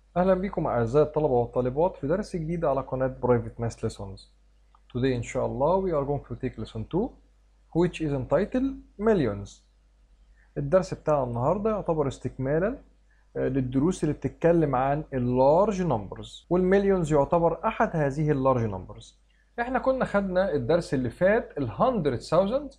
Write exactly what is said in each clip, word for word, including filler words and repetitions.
أهلا بكم أعزائي الطلبة والطالبات في درس جديد على قناة Private Math Lessons. Today إن شاء الله we are going to take lesson two which is entitled Millions. الدرس بتاع النهاردة يعتبر استكمالا للدروس اللي بتتكلم عن اللارج نمبرز، والمليونز يعتبر أحد هذه اللارج نمبرز. احنا كنا خدنا الدرس اللي فات ال hundred thousand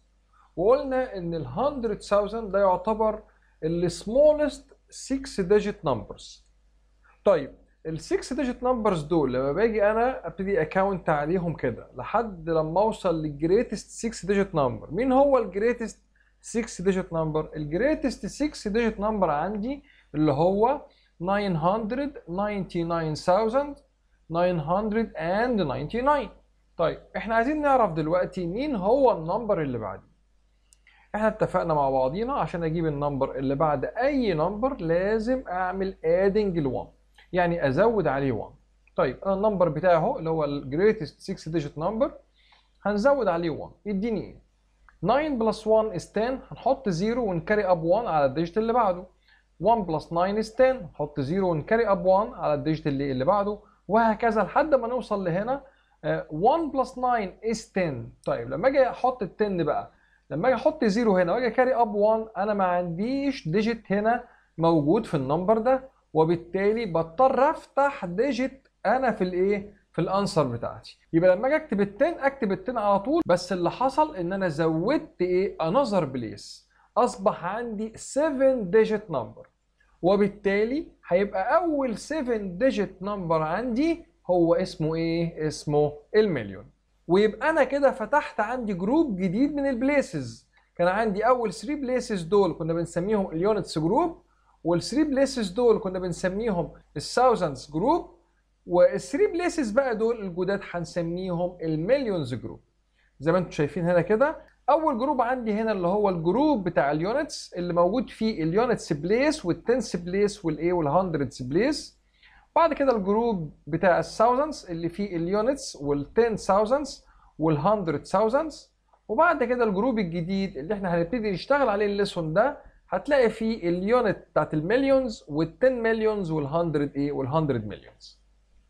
وقلنا إن ال hundred thousand ده يعتبر ال smallest six digit numbers. طيب ال ستة ديجيت نمبرز دول لما باجي انا ابتدي اكاونت عليهم كده لحد لما اوصل للجريتست ستة ديجيت نمبر. مين هو الجريتست ستة ديجيت نمبر؟ الجريتست ستة ديجيت نمبر عندي اللي هو nine hundred ninety-nine thousand nine hundred ninety-nine. طيب احنا عايزين نعرف دلوقتي مين هو النمبر اللي بعديه. احنا اتفقنا مع بعضينا عشان اجيب النمبر اللي بعد اي نمبر لازم اعمل ادنج ل واحد، يعني ازود عليه واحد. طيب انا النمبر بتاعي اهو اللي هو الجريتست ستة ديجيت نمبر، هنزود عليه واحد يديني ايه؟ تسعة بلس واحد is عشرة، هنحط صفر ونكاري اب واحد على الديجيت اللي بعده. واحد بلس تسعة is عشرة، نحط صفر ونكاري اب واحد على الديجيت اللي اللي بعده، وهكذا لحد ما نوصل لهنا. واحد بلس تسعة is عشرة. طيب لما اجي احط ال عشرة بقى، لما اجي احط صفر هنا واجي كاري اب واحد، انا ما عنديش ديجيت هنا موجود في النمبر ده، وبالتالي بضطر افتح ديجيت انا في الايه؟ في الانسر بتاعتي. يبقى لما اجي اكتب ال عشرة اكتب ال عشرة على طول، بس اللي حصل ان انا زودت ايه؟ انذر بليس، اصبح عندي سبعة ديجيت نمبر، وبالتالي هيبقى اول سبعة ديجيت نمبر عندي هو اسمه ايه؟ اسمه المليون. ويبقى انا كده فتحت عندي جروب جديد من البليسز. كان عندي اول ثلاثة بليسز دول كنا بنسميهم اليونتس جروب، والثري بليسز دول كنا بنسميهم الثاوزندز جروب، والثري بليسز بقى دول الجداد هنسميهم المليونز جروب. زي ما انتم شايفين هنا كده، اول جروب عندي هنا اللي هو الجروب بتاع اليونتس اللي موجود فيه اليونتس بليس والتنس بليس والايه والهندردز بليس. بعد كده الجروب بتاع الثاوزندز اللي فيه اليونتس والتن ثاوزندز والهندرد ثاوزندز. وبعد كده الجروب الجديد اللي احنا هنبتدي نشتغل عليه الليسون ده، هتلاقي فيه اليونت بتاعت المليونز والتن مليونز والهندرد ايه والهندرد مليونز.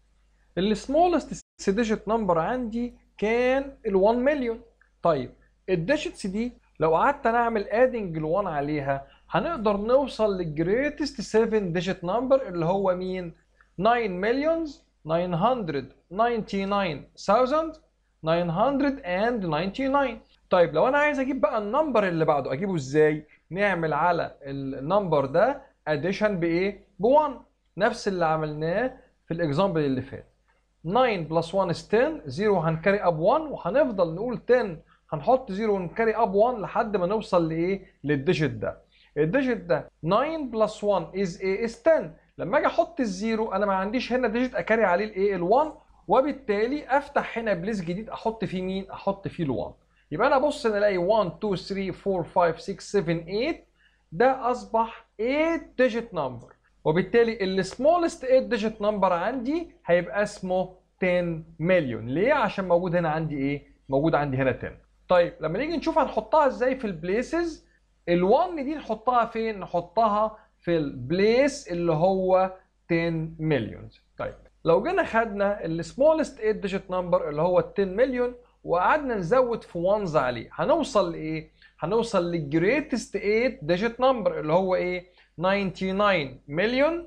السمولست ديجيت نمبر عندي كان ال1 مليون. طيب الديجيتس دي لو قعدت انا اعمل ادنج ل1 عليها هنقدر نوصل للجريتست سبعة ديجيت نمبر اللي هو مين؟ تسعة مليونز nine hundred ninety-nine thousand nine hundred ninety-nine. طيب لو انا عايز اجيب بقى النمبر اللي بعده اجيبه ازاي؟ نعمل على النمبر ده اديشن بايه؟ ب واحد، نفس اللي عملناه في الاكزامبل اللي فات. تسعة بلس واحد is عشرة، صفر هنكاري اب واحد وهنفضل نقول عشرة، هنحط صفر ونكاري اب واحد لحد ما نوصل لايه؟ للديجيت ده. الديجيت ده تسعة بلس واحد is ايه؟ is عشرة. لما اجي احط الزيرو انا ما عنديش هنا ديجيت اكاري عليه الايه؟ ال1، وبالتالي افتح هنا بليس جديد احط فيه مين؟ احط فيه ال1. يبقى انا بص انا الاقي واحد اتنين تلاتة اربعة خمسة ستة سبعة تمانية، ده اصبح تمانية ديجيت نمبر، وبالتالي السمولست تمانية ديجيت نمبر عندي هيبقى اسمه عشرة مليون. ليه؟ عشان موجود هنا عندي ايه؟ موجود عندي هنا عشرة. طيب لما نيجي نشوف هنحطها ازاي في البليسز، ال1 دي نحطها فين؟ نحطها في البليس اللي هو عشرة مليون. طيب لو جينا خدنا السمولست تمانية ديجيت نمبر اللي هو عشرة مليون وقعدنا نزود في وانز عليه، هنوصل لايه؟ هنوصل للجريتست تمانية ديجيت نمبر اللي هو ايه؟ تسعة وتسعين مليون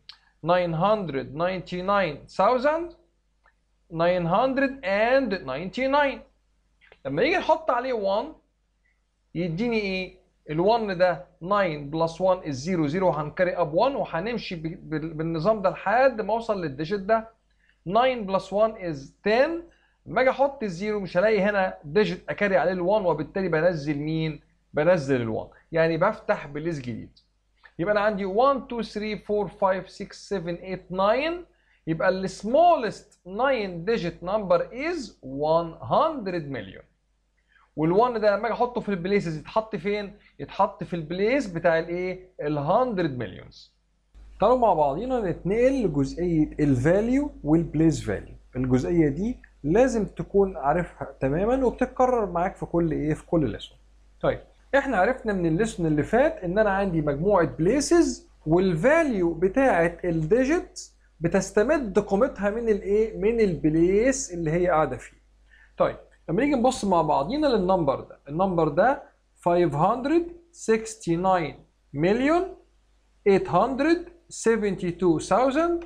تسعمية وتسعة وتسعين thousand nine hundred ninety-nine. لما يجي نحط عليه واحد يديني ايه؟ ال1 ده تسعة بلس واحد is صفر، صفر هنكاري اب واحد وهنمشي بالنظام ده لحد ما اوصل للديجيت ده. تسعة بلس واحد is عشرة، لما اجي احط الزيرو مش هلاقي هنا ديجيت اكاري عليه ال1، وبالتالي بنزل مين؟ بنزل ال1، يعني بفتح بليس جديد. يبقى انا عندي واحد اتنين تلاتة اربعة خمسة ستة سبعة تمانية تسعة، يبقى السمولست تسعة ديجيت نمبر از مية مليون. وال1 ده لما اجي احطه في البليسز يتحط فين؟ يتحط في البليس بتاع الايه؟ ال100 مليونز. تعالوا مع بعضينا نتنقل لجزئيه الفاليو والبليس فاليو. الجزئيه دي لازم تكون عارفها تماما وبتتكرر معاك في كل ايه؟ في كل ليسون. طيب احنا عرفنا من الليسون اللي فات ان انا عندي مجموعه بليسز والفاليو بتاعه الديجيت بتستمد قيمتها من الايه؟ من البليس اللي هي قاعده فيه. طيب لما نيجي نبص مع بعضينا للنمبر ده، النمبر ده خمسمية وستة وستين مليون ثمانمية وسبعة وسبعين ألف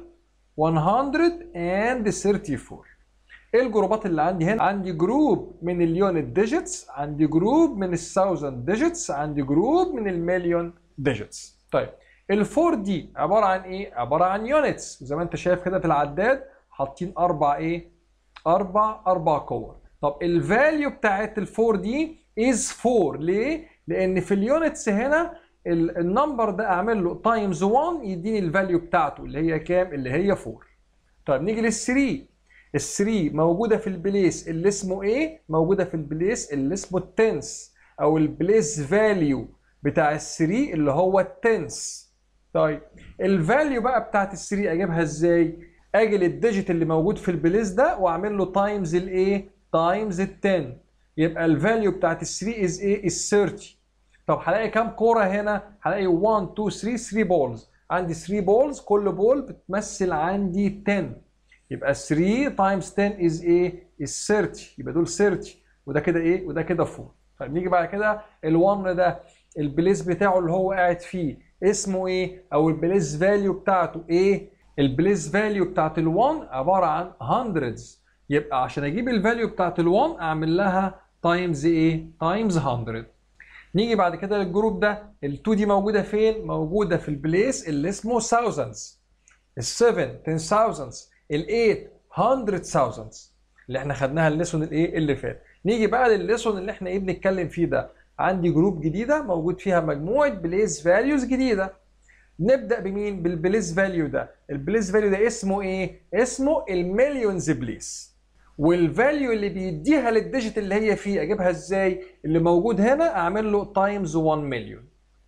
مئة وثلاثة وأربعين. ايه الجروبات اللي عندي هنا؟ عندي جروب من اليونت ديجيتس، عندي جروب من الثاوزند ديجيتس، عندي جروب من المليون ديجيتس. طيب الفور دي عباره عن ايه؟ عباره عن يونتس، وزي ما انت شايف كده في العداد حاطين اربع ايه؟ اربع اربع كور. طب الفاليو بتاعت الفور دي از فور. ليه؟ لان في اليونتس هنا النمبر ده اعمل له تايمز واحد يديني الفاليو بتاعته اللي هي كام؟ اللي هي فور. طيب نيجي للثري. الثري موجوده في البليس اللي اسمه ايه؟ موجوده في البليس اللي اسمه التنس، او البليس فاليو بتاع الثري اللي هو التنس. طيب الفاليو بقى بتاعت الثري اجيبها ازاي؟ اجي للديجيت اللي موجود في البليس ده واعمل له تايمز الايه؟ تايمز ال عشرة. يبقى الفاليو بتاعت الثري از ايه؟ از ثلاثين. طب هلاقي كام كوره هنا؟ هلاقي واحد اتنين تلاتة ثلاثة بولز. عندي ثلاثة بولز، كل بول بتمثل عندي عشرة. يبقى ثلاثة تايمز عشرة از ايه؟ از ثلاثين. يبقى دول ثلاثين، وده كده ايه؟ وده كده اربعة. طيب نيجي بعد كده ال1 ده البليس بتاعه اللي هو قاعد فيه اسمه ايه؟ او البليس فاليو بتاعته ايه؟ البليس فاليو بتاعت ال1 عباره عن hundreds. يبقى عشان اجيب الفاليو بتاعت ال1 اعمل لها تايمز ايه؟ تايمز مية. نيجي بعد كده للجروب ده، ال2 دي موجوده فين؟ موجوده في البليس اللي اسمه thousands. ال7 ten thousands، ال8 hundred thousands اللي احنا خدناها الليسون الايه؟ اللي فات. نيجي بقى للليسون اللي احنا ايه بنتكلم فيه ده. عندي جروب جديده موجود فيها مجموعه بليس فاليوز جديده. نبدا بمين؟ بالبليس فاليو ده. البليس فاليو ده اسمه ايه؟ اسمه المليونز بليس. والفاليو اللي بيديها للديجيت اللي هي فيه اجيبها ازاي؟ اللي موجود هنا اعمل له تايمز واحد مليون.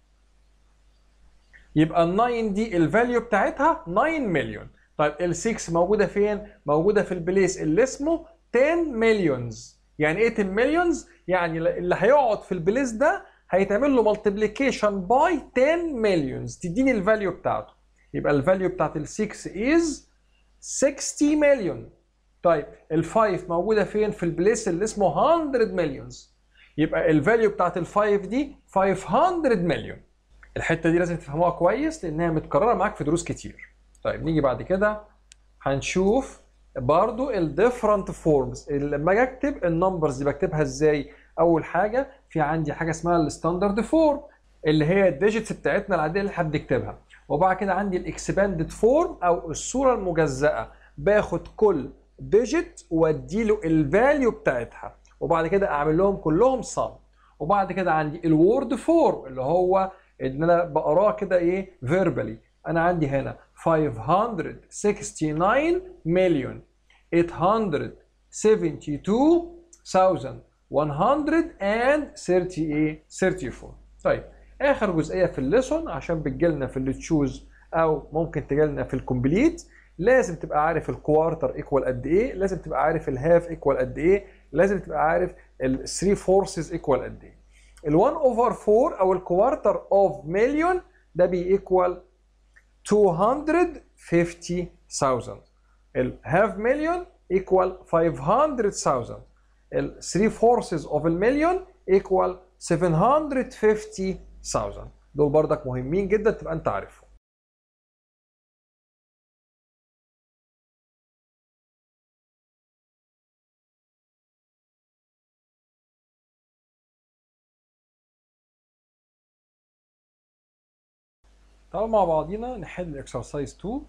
يبقى ال تسعة دي الفاليو بتاعتها تسعة مليون. طيب ال ستة موجوده فين؟ موجوده في البليس اللي اسمه عشرة مليونز. يعني ايه عشرة مليونز؟ يعني اللي هيقعد في البليس ده هيتعمل له مالتيبليكيشن باي عشرة مليونز تديني الفاليو بتاعته. يبقى الفاليو بتاعت ال ستة از ستين مليون. طيب ال خمسة موجوده فين؟ في البليس اللي اسمه مية مليونز. يبقى الفاليو بتاعت ال خمسة دي خمسمية مليون. الحته دي لازم تفهموها كويس لانها متكرره معاك في دروس كتير. طيب نيجي بعد كده هنشوف برضو الديفرنت فورمز. لما اجي اكتب النمبرز دي بكتبها ازاي؟ اول حاجه في عندي حاجه اسمها الستاندرد فورم اللي هي الديجيتس بتاعتنا العاديه اللي احنا بنكتبها. وبعد كده عندي الاكسباندد فورم او الصوره المجزأه، باخد كل ديجيت واديله الفاليو بتاعتها وبعد كده اعمل لهم كلهم صم. وبعد كده عندي الوورد فورم اللي هو ان انا بقراه كده ايه؟ فيربالي. انا عندي هنا خمسمية وستة وستين مليون ثمانمية وسبعة وسبعين ألف مئة وثلاثة وأربعين. طيب اخر جزئيه في الليسون عشان بتجيلنا في التشوز او ممكن تجيلنا في الكومبليت، لازم تبقى عارف الكوارتر ايكوال قد ايه، لازم تبقى عارف الهاف ايكوال قد ايه، لازم تبقى عارف الثري فورسز ايكوال قد ايه. ال واحد over فور او الكوارتر اوف مليون ده بيكوال مئتين وخمسين ألف. الهاف مليون ايكوال خمسمية ألف. ال ثري فورسز اوف المليون ايكوال سبعمية وخمسين ألف. دول بردك مهمين جدا تبقى انت عارفهم. تعالوا مع بعضينا نحل اكسرسايز اتنين.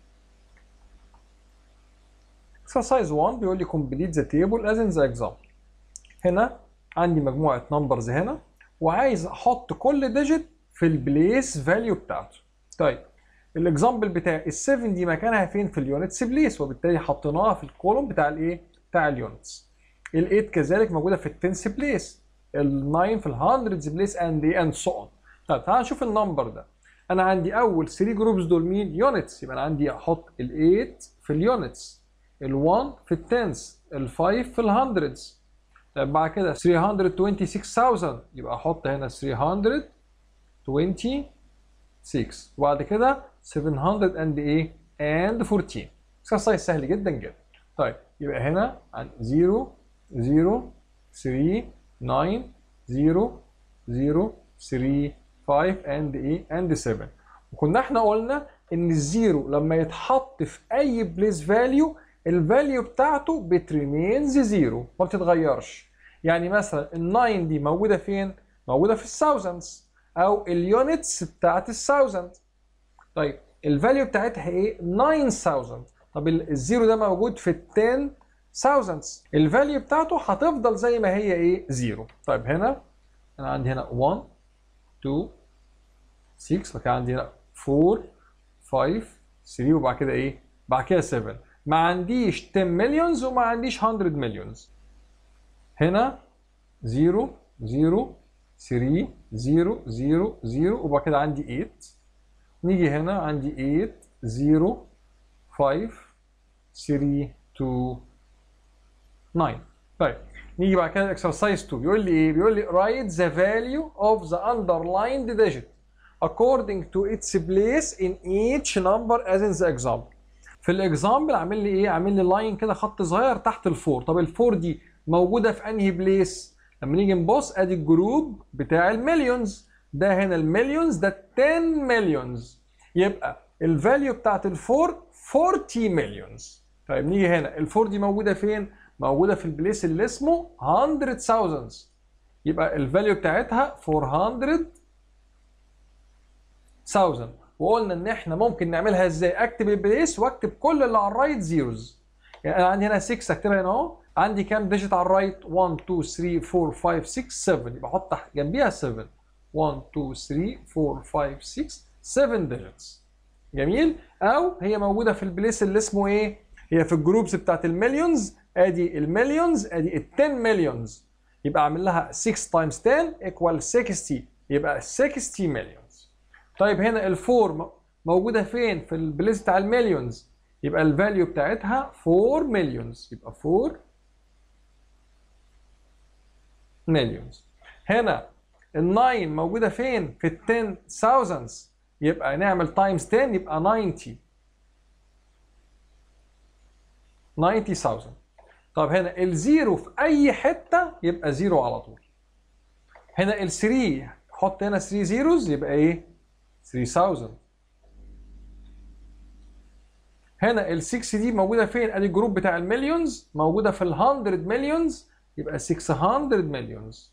اكسرسايز واحد بيقول لي complete the table as in the example. هنا عندي مجموعة نمبرز هنا وعايز احط كل ديجيت في البليس فاليو بتاعته. طيب الاكزامبل بتاع ال سبعة دي مكانها فين؟ في اليونتس بليس، وبالتالي حطيناها في الكولوم بتاع الايه؟ بتاع اليونتس. ال ثمانية كذلك موجودة في التنس بليس، ال تسعة في الهندردز بليس اند اند سو اون. طيب تعال نشوف النمبر ده. انا عندي اول ثري جروبز دول مين؟ يونتس، يبقى انا عندي احط ال ثمانية في اليونتس، ال واحد في التنس، ال خمسة في الهندردز. طيب بعد كده ثلاثمية وستة وعشرين ألف يبقى احط هنا ثلاثمية وستة وعشرين، وبعد كده سبعمية اند ايه؟ اند أربعتاشر. اكسرسايز سهل جدا جدا. طيب يبقى هنا عن صفر صفر ثلاثة تسعة صفر صفر ثلاثة خمسة and ايه and سبعة. وكنا احنا قلنا ان الزيرو لما يتحط في اي بليس فاليو الفاليو بتاعته بتريمينز زيرو ما بتتغيرش. يعني مثلا ال تسعة دي موجوده فين؟ موجوده في الثاوزندز او اليونتس بتاعت الثاوزند. طيب الفاليو بتاعتها ايه؟ تسعة آلاف. طب الزيرو ده موجود في ال عشرة thousands، الفاليو بتاعته هتفضل زي ما هي ايه؟ زيرو. طيب هنا انا عندي هنا واحد اتنين ستة، وكان عندي هنا أربعة خمسة ثلاثة، وبعد كده ايه؟ بعد كده سبعة. ما عنديش عشرة مليونز وما عنديش مية مليونز. هنا صفر صفر ثلاثة صفر صفر صفر، وبعد كده عندي تمانية. نيجي هنا عندي تمانية صفر خمسة ثلاثة اتنين تسعة. طيب نيجي بعد كده اكسرسايز اتنين، بيقول لي ايه؟ بيقول لي write the value of the underlined digit according to its place in each number as in the example. في الاكزامبل عامل لي ايه؟ عامل لي لاين كده خط صغير تحت الفور. طب الفور دي موجوده في انهي بليس؟ لما نيجي نبص ادي الجروب بتاع المليونز، ده هنا المليونز، ده عشرة مليونز، يبقى الفاليو بتاعت الفور أربعين مليونز. طيب نيجي هنا الفور دي موجوده فين؟ موجوده في البليس اللي اسمه مية thousands، يبقى الفاليو بتاعتها أربعمية thousand. وقلنا ان احنا ممكن نعملها ازاي؟ اكتب البليس واكتب كل اللي على الرايت زيروز. يعني انا عندي هنا ستة اكتبها هنا اهو، عندي كام ديجيت على الرايت؟ واحد اتنين تلاتة اربعة خمسة ستة سبعة، يبقى احط جنبيها سبعة. واحد اتنين تلاتة اربعة خمسة ستة سبعة ديجيتس. جميل؟ او هي موجوده في البليس اللي اسمه ايه؟ هي في الجروبس بتاعت المليونز، ادي المليونز، ادي ال عشرة مليونز، يبقى اعمل لها ستة تايمز عشرة ايكوال ستين، يبقى ستين مليونز. طيب هنا الفور موجوده فين؟ في البليس بتاع المليونز، يبقى الفاليو بتاعتها أربعة مليونز، يبقى أربعة مليونز. هنا ال تسعة موجوده فين؟ في ال عشرة thousands، يبقى نعمل تايمز عشرة يبقى تسعين تسعين thousand. طب هنا الزيرو في اي حته يبقى زيرو على طول. هنا ال تلاتة حط هنا تلاتة زيروز يبقى ايه؟ تلاتة آلاف. هنا ال ستة دي موجوده فين؟ ادي الجروب بتاع المليونز، موجوده في ال مية مليونز، يبقى ستمية مليونز.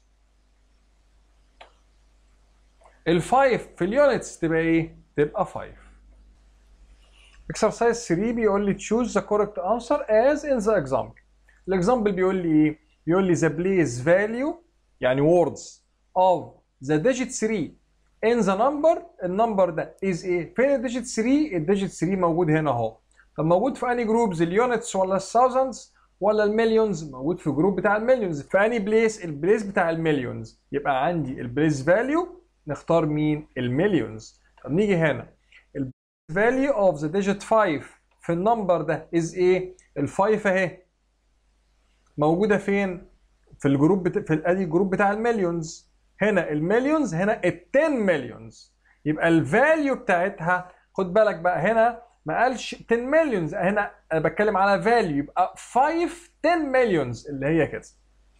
ال خمسة في اليونتس تبقى ايه؟ تبقى خمسة. Exercise تلاتة بيقول لي choose the correct answer as in the example. الاكزامبل بيقول لي ايه؟ بيقول لي the place value يعني words of the digit تلاتة in the number. النمبر ده is ايه؟ فين الديجيت تلاتة؟ الديجيت تلاتة موجود هنا اهو. طب موجود في انهي جروبز؟ اليونتس ولا الثاوزندز ولا المليونز؟ موجود في الجروب بتاع المليونز. في انهي بليس؟ البليس بتاع المليونز، يبقى عندي البليس فاليو نختار مين؟ المليونز. طب نيجي هنا value of the digit خمسة في النمبر ده is ايه؟ ال خمسة اهي موجوده فين؟ في الجروب بتا... في ادي الجروب بتاع المليونز. هنا المليونز، هنا ال عشرة مليونز، يبقى الفاليو بتاعتها، خد بالك بقى هنا ما قالش عشرة مليونز، هنا انا بتكلم على فاليو، يبقى خمسة عشرة مليونز اللي هي كده،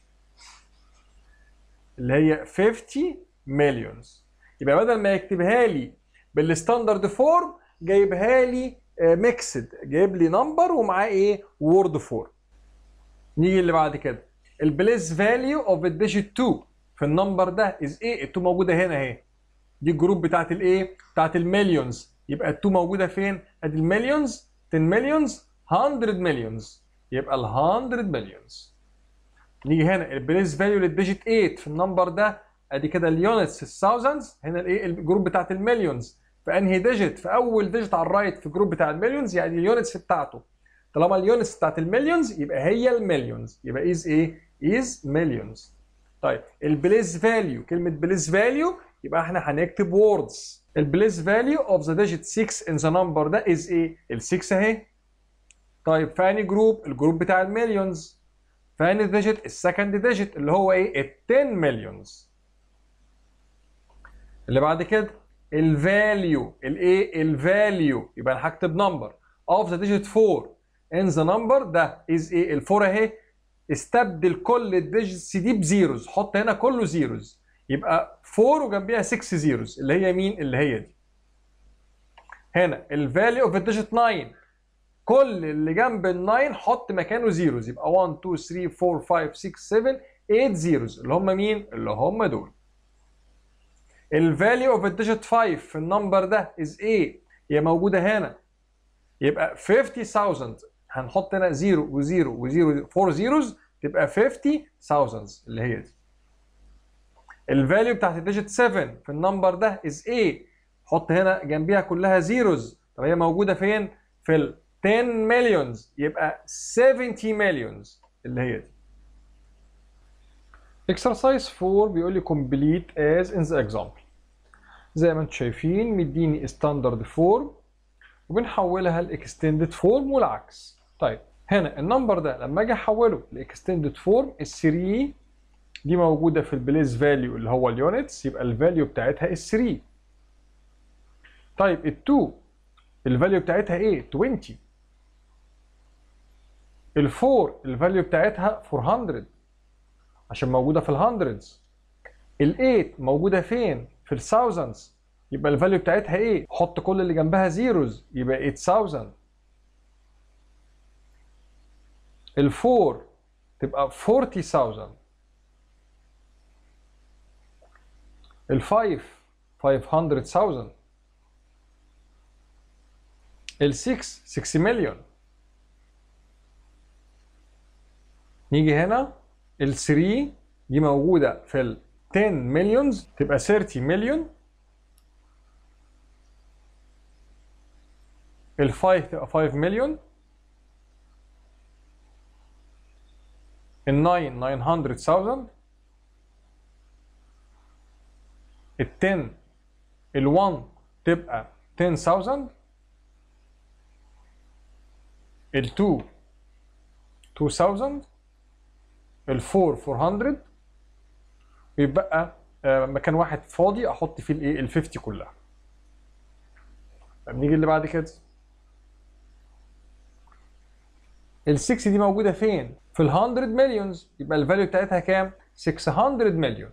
اللي هي خمسين مليونز. يبقى بدل ما يكتبها لي بالستاندرد فورم جايبها لي ميكسد، جايب لي نمبر ومعاه ايه؟ وورد فورم. نيجي اللي بعد كده البليس فاليو اوف الديجيت اتنين في النمبر ده از ايه؟ ال اتنين موجوده هنا اهي، دي الجروب بتاعت الايه؟ بتاعت المليونز، يبقى ال اتنين موجوده فين؟ ادي المليونز، عشرة مليونز، مية مليونز، يبقى ال مية مليونز. نيجي هنا البليس فاليو للديجيت تمانية في النمبر ده، ادي كده اليونتس الثاوزندز، هنا الايه؟ الجروب بتاعت المليونز، في انهي ديجيت؟ في اول ديجيت على الرايت في الجروب بتاع المليونز، يعني اليونتس بتاعته. طالما اليونتس بتاعت المليونز يبقى هي المليونز، يبقى از ايه؟ از مليونز. طيب البليس فاليو، كلمه بليس فاليو يبقى احنا هنكتب ووردز. البليس فاليو اوف ذا ديجيت ستة ان ذا نمبر ده از ايه؟ ال ستة اهي. طيب في انهي جروب؟ الجروب بتاع المليونز. في انهي ديجيت؟ السكند ديجيت اللي هو ايه؟ ال عشرة مليونز. اللي بعد كده الفاليو، الايه؟ الفاليو، يبقى انا هكتب نمبر اوف ذا ديجيت أربعة in the number ده is ايه؟ الفور اهي. استبدل كل الديجيتس دي بزيروز، حط هنا كله زيروز، يبقى فور وجنبيها ستة زيروز اللي هي مين؟ اللي هي دي. هنا الفاليو اوف الديجيت تسعة، كل اللي جنب ال تسعة حط مكانه زيروز، يبقى واحد اتنين تلاتة اربعة خمسة ستة سبعة تمانية زيروز اللي هم مين؟ اللي هم دول. الفاليو اوف الديجيت خمسة في النمبر ده از ايه؟ هي موجوده هنا، يبقى خمسين ألف. هنحط هنا صفر و0 و0 أربعة زيروز تبقى خمسين ألف اللي هي دي. الفاليو بتاعت الديجيت سبعة في النمبر ده از ايه؟ حط هنا جنبيها كلها زيروز. طب هي موجوده فين؟ في ال عشرة مليونز، يبقى سبعين مليونز اللي هي دي. exercise أربعة بيقول لي complete as in the example. زي ما انتم شايفين مديني standard form وبنحولها لاكستندد فورم والعكس. طيب هنا النمبر ده لما اجي احوله لاكستندد فورم، ال ثلاثة دي موجوده في البليس فاليو اللي هو اليونتس، يبقى الفاليو بتاعتها ال ثلاثة. طيب ال اتنين الفاليو بتاعتها ايه؟ عشرين. ال أربعة الفاليو بتاعتها أربعمية عشان موجوده في الهندردز. ال تمانية موجوده فين؟ في الثاوزندز، يبقى الفاليو بتاعتها ايه؟ حط كل اللي جنبها زيروز يبقى تمانية آلاف. ال أربعة تبقى أربعين ألف. ال خمسة خمسمية ألف. ال ستة ستة مليون. نيجي هنا ال ثلاثة دي موجوده في ال عشرة مليونز تبقى ثلاثين مليون. ال خمسة تبقى خمسة مليون. ال تسعة تسعمية ألف. ال عشرة ال واحد تبقى عشرة آلاف. ال اتنين ألفين. ال أربعة أربعمية. ويبقى مكان واحد فاضي احط فيه الايه؟ ال خمسين كلها. طب نيجي اللي بعد كده. ال ستة دي موجوده فين؟ في ال مية مليونز، يبقى الفاليو بتاعتها كام؟ ستمية مليون.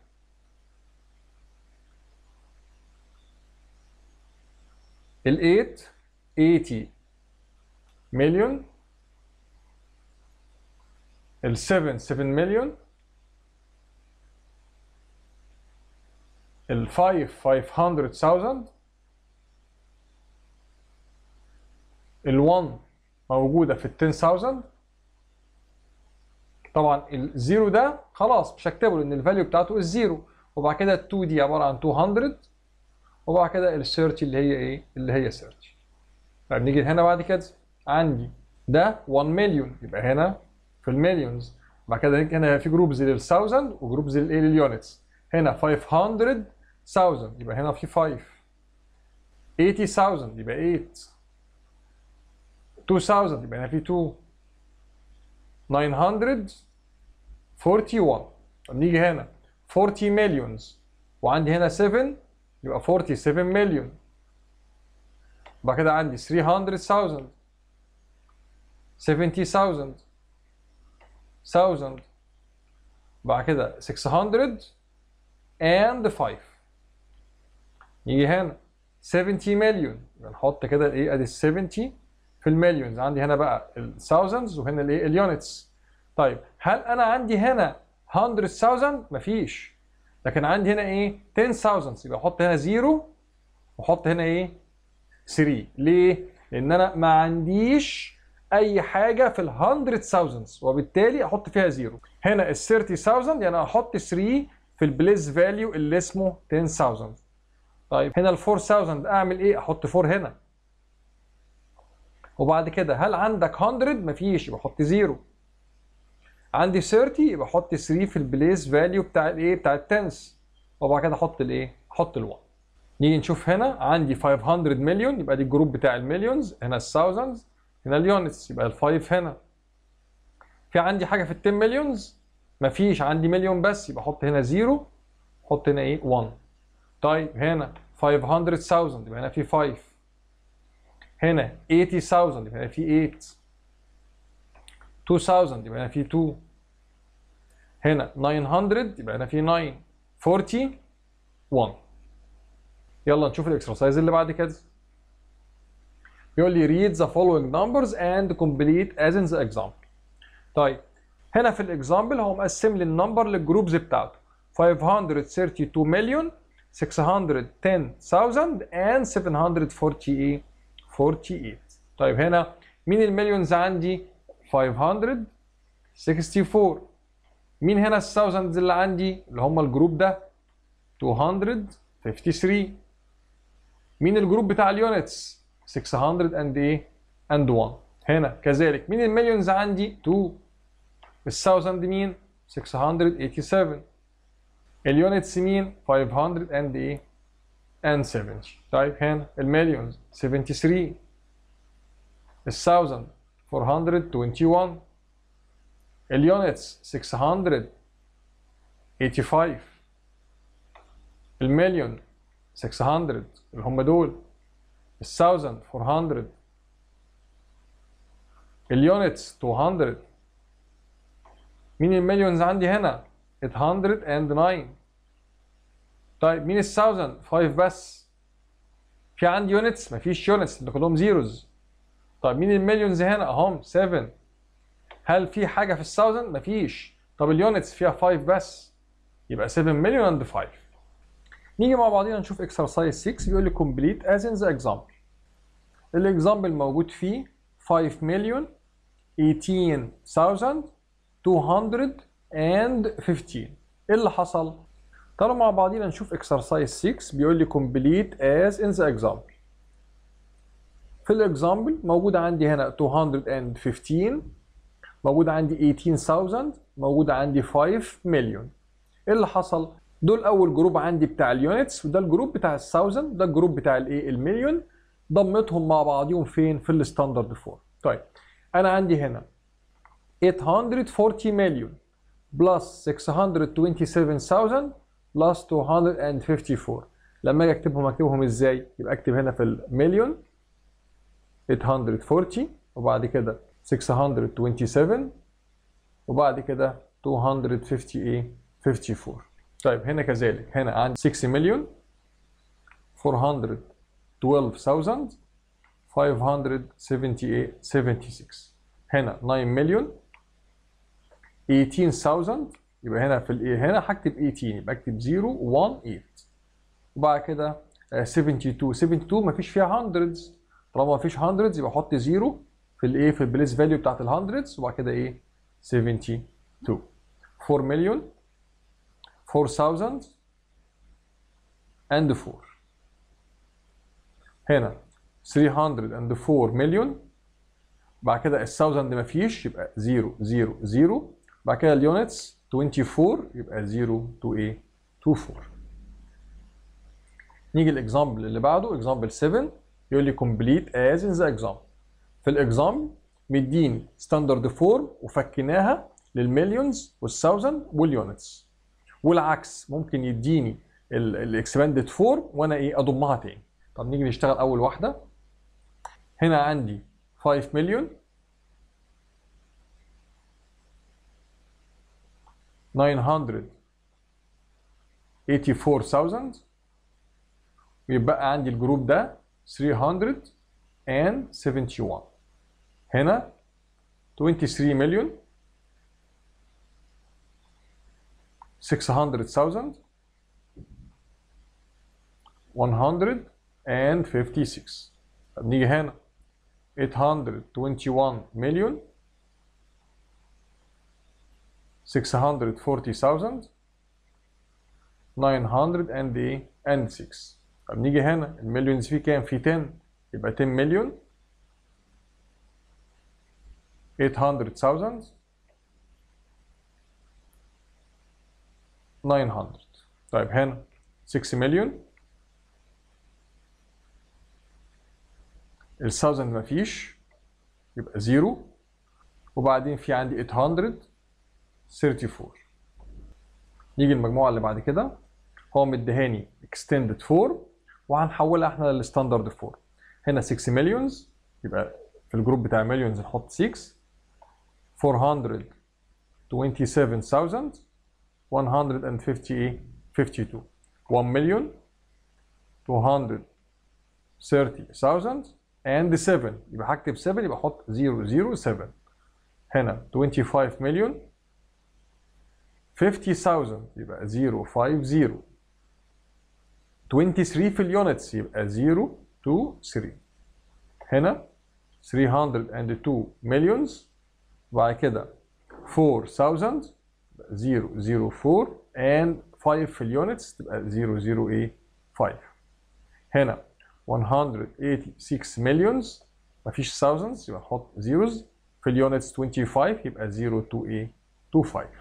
ال تمانية تمانين مليون. ال سبعة سبعة مليون. ال خمسة خمسمية ألف. ال واحد موجودة في ال عشرة آلاف. طبعا الزيرو ده خلاص مش هكتبه لأن الفاليو بتاعته الزيرو، وبعد كده ال اتنين دي عبارة عن ميتين، وبعد كده ال ثلاثين اللي هي ايه؟ اللي هي ثلاثين. طيب نيجي هنا بعد كده عندي ده واحد مليون، يبقى هنا في المليونز. بعد كده هنا في جروبز لل ألف وجروبز للايه؟ لليونتس. هنا خمسمية ألف يبقى هنا في خمسة. ثمانين ألف يبقى تمانية. ألفين يبقى هنا في اتنين. تسعمية واحد وأربعين. طب نيجي هنا أربعين مليونز وعندي هنا سبعة يبقى سبعة وأربعين مليون. بعد كده عندي ثلاثمية ألف. سبعين ألف. ألف. بعد كده ستمية and خمسة. نيجي هنا سبعين مليون، يبقى نحط كده الايه؟ ادي ال سبعين في المليونز. عندي هنا بقى الثاوزندز وهنا الايه؟ اليونتس. طيب هل انا عندي هنا مية ألف؟ مفيش، لكن عندي هنا ايه؟ عشرة آلاف، يبقى احط هنا زيرو واحط هنا ايه؟ ثلاثة. ليه؟ لان انا ما عنديش اي حاجه في ال مية ألف وبالتالي احط فيها زيرو. هنا ال ثلاثين ألف يعني احط ثلاثة في البليس فاليو اللي اسمه عشرة آلاف. طيب هنا ال أربعة آلاف اعمل ايه؟ احط أربعة هنا. وبعد كده هل عندك مية؟ مفيش، يبقى احط زيرو. عندي ثلاثين يبقى احط ثلاثة في البليس فاليو بتاع الايه؟ بتاع التنس. وبعد كده احط الايه؟ احط ال1. نيجي نشوف هنا عندي خمسمية مليون، يبقى دي الجروب بتاع المليونز. هنا الثاوزندز، هنا اليونتس، يبقى ال5 هنا. في عندي حاجه في ال عشرة مليونز؟ مفيش، عندي مليون بس، يبقى احط هنا زيرو، احط هنا ايه؟ واحد. طيب هنا خمسمية ألف يبقى هنا في خمسة. هنا تمانين ألف يبقى هنا في تمانية. two thousand يبقى هنا في two. هنا nine hundred يبقى هنا في nine. forty-one. يلا نشوف الاكسرسايز اللي بعد كده. بيقول لي read the following numbers and complete as in the example. طيب هنا في الاكزامبل هو مقسم لي النمبر للجروبز بتاعته five hundred thirty-two million six hundred ten thousand and seven hundred forty-eight. طيب هنا مين المليونز عندي؟ five hundred sixty-four. مين هنا الثاوزندز اللي عندي اللي هم الجروب ده؟ two hundred fifty-three. مين الجروب بتاع اليونتس؟ six hundred and ايه؟ and one. هنا كذلك مين المليونز عندي؟ two. الثاوزند مين؟ six hundred eighty-seven. اليونتس مين؟ five hundred and ايه؟ and seventy. طيب هنا المليونز seventy-three. الثاوزند four hundred twenty-one. اليونتس six hundred eighty-five. المليون six hundred اللي هم دول. الثاوزند four hundred. اليونتس two hundred. مين المليونز عندي هنا؟ eight hundred and nine. طيب مين الثاوزند؟ five بس. في عندي يونتس؟ مفيش يونتس، اللي كلهم زيروز. طيب مين المليونز هنا؟ اهم seven. هل في حاجة في الثاوزند؟ مفيش. طب اليونتس فيها five بس، يبقى seven million and five. نيجي مع بعضينا نشوف exercise six. بيقول لي complete as in the example. الاكزامبل موجود فيه five million eighteen thousand two hundred fifteen. ايه اللي حصل؟ تعالوا مع بعضينا نشوف exercise six. بيقول لي complete as in the example. في الاكزامبل موجود عندي هنا two hundred fifteen، موجود عندي eighteen thousand، موجود عندي five million. ايه اللي حصل؟ دول اول جروب عندي بتاع اليونتس، وده الجروب بتاع الثاوزند، ده الجروب بتاع الايه؟ المليون. ضمتهم مع بعضيهم فين؟ في الستاندرد فورم. طيب انا عندي هنا eight hundred forty million plus six hundred twenty-seven thousand plus two hundred fifty-four. لما اجي اكتبهم اكتبهم ازاي؟ يبقى اكتب هنا في المليون eight hundred forty، وبعد كده six hundred twenty-seven، وبعد كده two hundred fifty-four. طيب هنا كذلك هنا عندي six million four hundred twelve thousand five hundred seventy-six. هنا nine million eighteen thousand. يبقى هنا في الايه؟ هنا هكتب eighteen، يبقى اكتب zero one eight. وبعد كده seventy-two. seventy-two مفيش فيها hundreds، طالما مفيش hundreds يبقى احط زيرو في الايه؟ في البليس فاليو بتاعت الهندردز، وبعد كده ايه؟ seventy-two. four million four thousand and four. هنا three hundred four million. بعد كده الثاوزند مفيش، يبقى zero zero zero. بعد كده اليونتس twenty-four، يبقى zero to ايه؟ to four. نيجي الاكزامبل اللي بعده اكزامبل seven. يقول لي complete as in the example. في الاكزامبل مديني ستاندرد فورم وفكيناها للمليونز والثاوزند واليونتس، والعكس ممكن يديني الاكسباندد فورم وانا ايه؟ اضمها تاني. طب نيجي نشتغل اول واحده. هنا عندي five million nine hundred eighty-four thousand، ويبقى عندي الجروب ده three hundred seventy-one. هنا twenty-three million six hundred thousand one hundred fifty-six. طب نيجي هنا eight hundred twenty-one million six hundred forty thousand nine hundred six. طب نيجي هنا المليونز فيه كام؟ في ten، يبقى ten million eight hundred thousand nine hundred. طيب هنا six million. الثاوزند مفيش، يبقى زيرو. وبعدين في عندي eight hundred thirty-four. نيجي المجموعة اللي بعد كده. هو مديهاني extended form وهنحولها احنا للستاندرد فورم. هنا six millions، يبقى في الجروب بتاع millions نحط six. four hundred twenty-seven thousand one hundred fifty-two. one million two hundred thirty thousand and seven. يبقى هكتب سبعة، يبقى احط zero zero seven. هنا twenty-five million fifty thousand يبقى zero five zero. twenty-three في اليونتس يبقى zero two three. هنا three hundred two millions. بعد كده four thousand zero zero four and five في اليونتس تبقى zero zero five. هنا one hundred eighty-six millions مفيش thousands يبقى نحط zeros في اليونتس twenty-five يبقى zero two two five.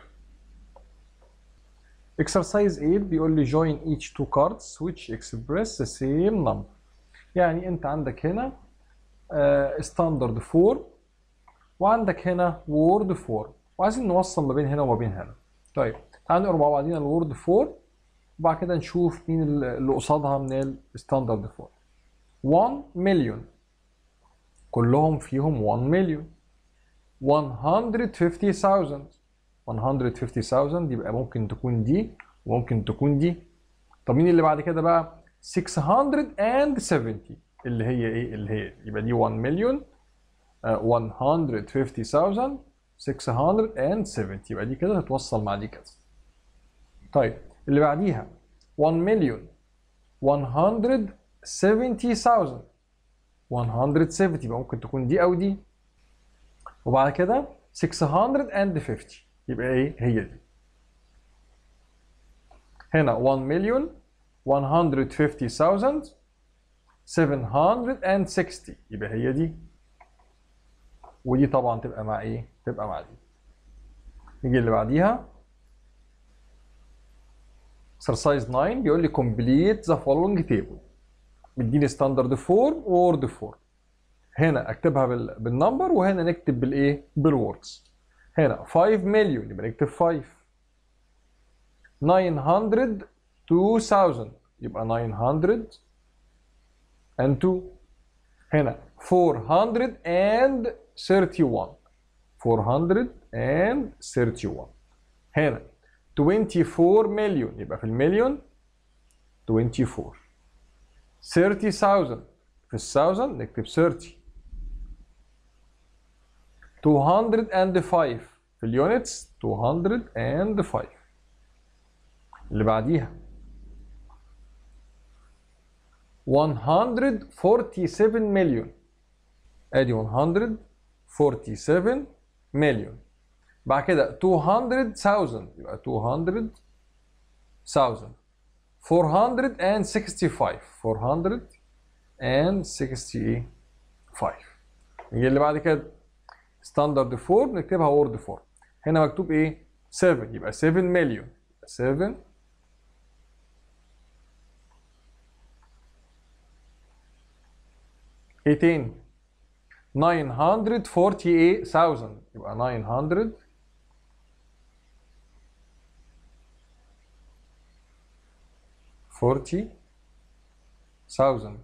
Exercise eight بيقول لي join each two cards which express the same number. يعني انت عندك هنا uh, standard four وعندك هنا word four وعايزين نوصل ما بين هنا وما بين هنا. طيب تعالوا نقرا مع بعضينا الوورد four وبعد كده نشوف مين اللي قصادها من الستاندرد four. one million كلهم فيهم one million. one hundred fifty thousand one hundred fifty thousand يبقى ممكن تكون دي وممكن تكون دي. طب مين اللي بعد كده بقى؟ six hundred seventy اللي هي ايه؟ اللي هي يبقى دي one million uh, one hundred fifty thousand six hundred seventy يبقى دي كده هتوصل مع دي كده. طيب اللي بعديها one million one hundred seventy thousand one hundred seventy يبقى ممكن تكون دي او دي. وبعد كده six hundred fifty يبقى ايه؟ هي دي. هنا one million one hundred fifty thousand seven hundred sixty يبقى هي دي. ودي طبعا تبقى مع ايه؟ تبقى مع دي. نيجي اللي بعديها exercise nine بيقول لي complete the following table. مديني ستاندرد four وورد four. هنا اكتبها بالنمبر وهنا نكتب بالايه؟ بالوردز. هنا five million يبقى نكتب five. nine hundred two thousand يبقى nine hundred two. هنا four hundred thirty-one four hundred thirty-one. هنا twenty-four million يبقى في المليون twenty-four. thirty thousand في الثاوزند نكتب thirty. two hundred five في اليونتس two hundred five. اللي بعديها one hundred forty-seven million ادي one hundred forty-seven million. بعد كده two hundred thousand يبقى two hundred thousand. four hundred sixty-five four hundred sixty-five. نيجي اللي بعد كده ستاندرد four نكتبها وورد four. هنا مكتوب ايه؟ seven يبقى seven million seven. ايه تاني؟ nine hundred forty-eight thousand يبقى nine hundred forty thousand.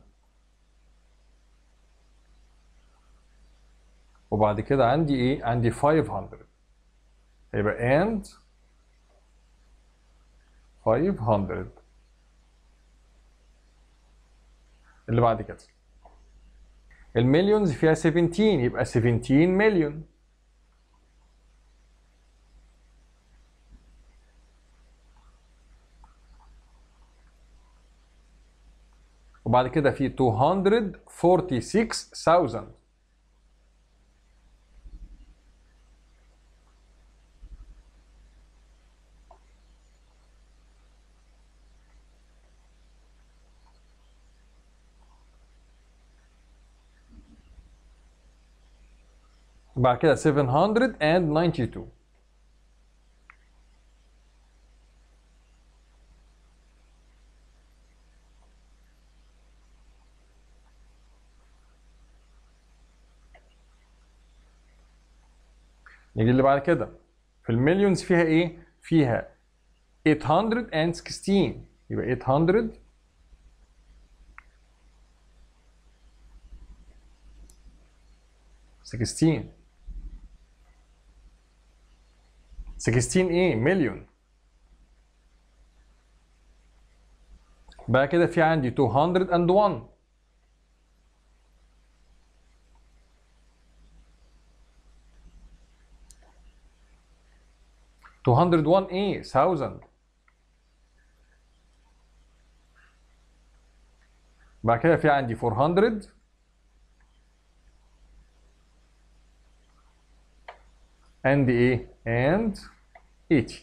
وبعد كده عندي ايه؟ عندي five hundred يبقى and five hundred. اللي بعد كده المليونز فيها seventeen يبقى seventeen million. وبعد كده في two hundred forty-six thousand. بعد كده seven hundred ninety-two. نيجي اللي بعد كده في المليونز فيها ايه؟ فيها eight hundred sixteen يبقى eight hundred sixteen. ستاشر ايه مليون. بقى كده في عندي مئتين وواحد. مئتين وواحد ايه thousand. بعد كده في عندي أربعمية and ايه and ثمانين.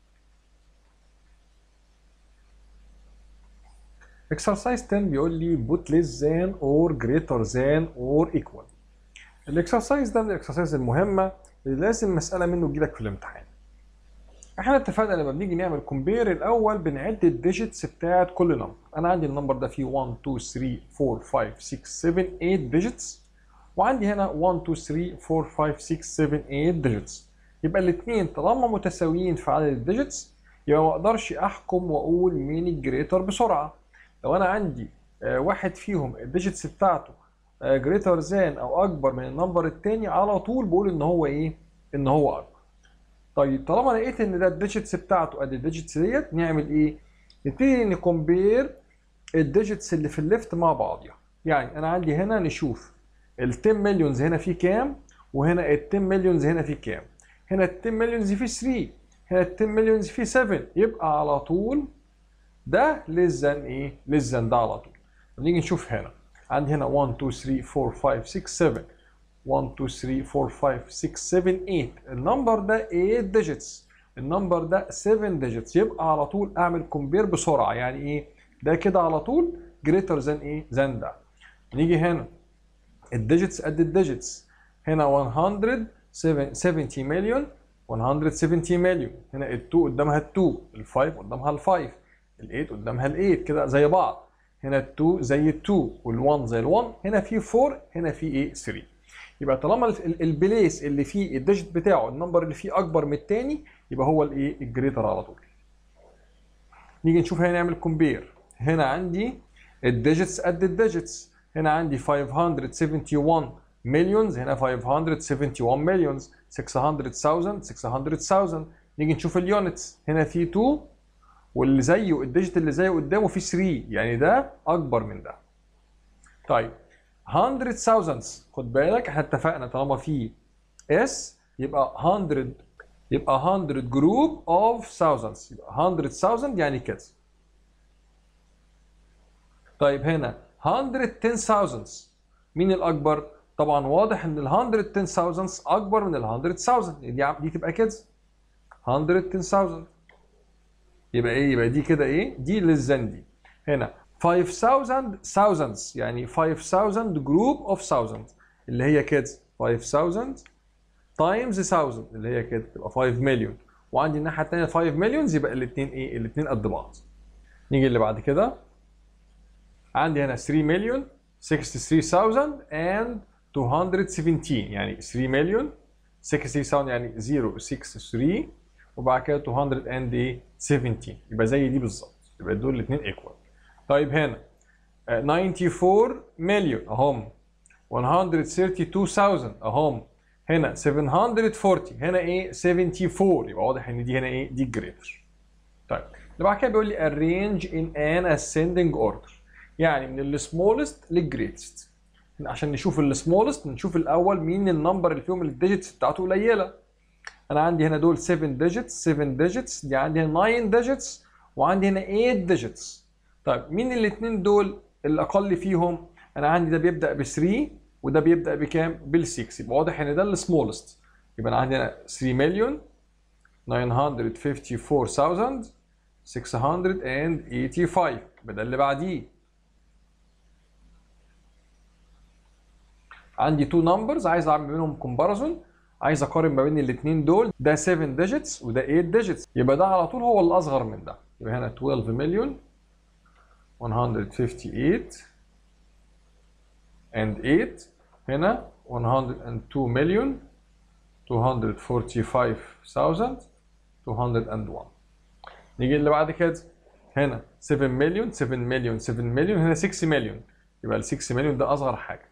exercise عشرة بيقول لي put less than or greater than or equal. الاكسرسايز ده من الاكسرسايز المهمه اللي لازم مساله منه تجيلك في الامتحان. احنا اتفقنا لما بنيجي نعمل كومبير الاول بنعد الديجيتس بتاعت كل نمبر. انا عندي النمبر ده فيه واحد اتنين تلاتة اربعة خمسة ستة سبعة تمانية ديجيتس، وعندي هنا واحد اتنين تلاتة اربعة خمسة ستة سبعة تمانية ديجيتس. يبقى الاثنين طالما متساويين في عدد الديجيتس يبقى ما اقدرش احكم واقول مين الجريتر بسرعه. لو انا عندي واحد فيهم الديجيتس بتاعته جريتر ذان او اكبر من النمبر الثاني على طول بقول ان هو ايه؟ ان هو اكبر. طيب طالما لقيت ان ده الديجيتس بتاعته قد الديجيتس ديت نعمل ايه؟ نبتدي نكمبير الديجيتس اللي في الليفت مع بعضها. يعني انا عندي هنا نشوف ال عشرة مليونز هنا فيه كام، وهنا ال عشرة مليونز هنا فيه كام. هنا ال عشرة مليونز فيه تلاتة، هنا ال عشرة مليونز فيه سبعة، يبقى على طول ده less than ايه؟ less than ده على طول. نيجي نشوف هنا عندي هنا واحد اتنين تلاتة اربعة خمسة ستة سبعة، واحد اتنين تلاتة اربعة خمسة ستة سبعة تمانية. النمبر ده تمانية ديجيتس، النمبر ده سبعة ديجيتس، يبقى على طول اعمل كومبير بسرعه. يعني ايه؟ ده كده على طول جريتر ذان ايه؟ ذان ده. نيجي هنا الديجيتس قد الديجيتس. هنا مية وسبعين مليون، مية وسبعين مليون. هنا ال اتنين قدامها ال اتنين، ال خمسة قدامها ال خمسة، ال تمانية قدامها ال تمانية، كده زي بعض. هنا ال اتنين زي ال اتنين وال واحد زي ال واحد. هنا في اربعة، هنا في ايه؟ تلاتة. يبقى طالما البليس اللي فيه الديجيت بتاعه النمبر اللي فيه اكبر من الثاني يبقى هو الايه؟ الجريتر على طول. نيجي نشوف هنا نعمل كومبير. هنا عندي الديجيتس قد الديجيتس. هنا عندي خمسمية وواحد وسبعين مليونز، هنا خمسمية وواحد مليونز، ستمية ألف ستمية ألف. نيجي نشوف اليونتس. هنا في اتنين واللي زيه الديجيت اللي زيه قدامه في تلاتة، يعني ده اكبر من ده. طيب مية thousands، خد بالك احنا اتفقنا طالما في اس يبقى مية، يبقى مية جروب اوف thousands، يبقى مية thousand يعني كده. طيب هنا مية وعشرة thousands، مين الاكبر؟ طبعا واضح ان ال مية وعشرة thousands اكبر من ال مية thousand، دي دي تبقى كده مية وعشرة thousand. يبقى ايه؟ يبقى دي كده ايه؟ دي less than دي. هنا خمسة آلاف thousands يعني خمسة آلاف جروب اوف thousands اللي هي كده خمسة آلاف تايمز ألف اللي هي كده تبقى خمسة مليون. وعندي الناحيه الثانيه خمسة مليونز، يبقى الاثنين ايه؟ الاثنين قد بعض. نيجي اللي بعد كده. عندي هنا تلاتة مليون ستة وستين ألف and مئتين وسبعتاشر، يعني تلاتة مليون ستة وستين يعني صفر ستة تلاتة، وبعد كده مئتين وسبعتاشر، يبقى زي دي بالظبط، يبقى دول الاثنين ايكوال. طيب هنا أربعة وتسعين مليون اهم، مية واتنين وتلاتين ألف اهم، هنا سبعمية وأربعين، هنا ايه؟ أربعة وسبعين، يبقى واضح ان دي هنا ايه؟ دي الجريتر. طيب اللي بعد كده بيقول لي arrange in an ascending order، يعني من السمولست للجريتست. عشان نشوف السمولست نشوف الاول مين النمبر اللي فيهم الديجيتس بتاعته قليله. انا عندي هنا دول سبعة ديجيتس، سبعة ديجيتس، دي عندي هنا تسعة ديجيتس، وعندي هنا تمانية ديجيتس. طيب مين الاثنين دول الاقل فيهم؟ انا عندي ده بيبدا ب تلاتة وده بيبدا بكام؟ بال ستة، يبقى واضح ان ده السمولست. يبقى انا عندي هنا تلاتة مليون تسعمية وخمسة وأربعين ألف ستمية وخمسة وخمسين، يبقى ده اللي بعديه. عندي تو نمبرز عايز اعمل بينهم كومباريزون، عايز اقارن ما بين الاثنين دول، ده سبعة ديجيتس وده تمانية ديجيتس، يبقى ده على طول هو الاصغر من ده. يبقى هنا اتناشر مليون مية وخمسة وخمسين and تمانية، هنا مية واتنين مليون مئتين وخمسة وأربعين ألف مئتين وواحد. نيجي اللي بعد كده. هنا سبعة مليون سبعة مليون سبعة مليون، هنا ستة مليون، يبقى ال ستة مليون ده اصغر حاجه.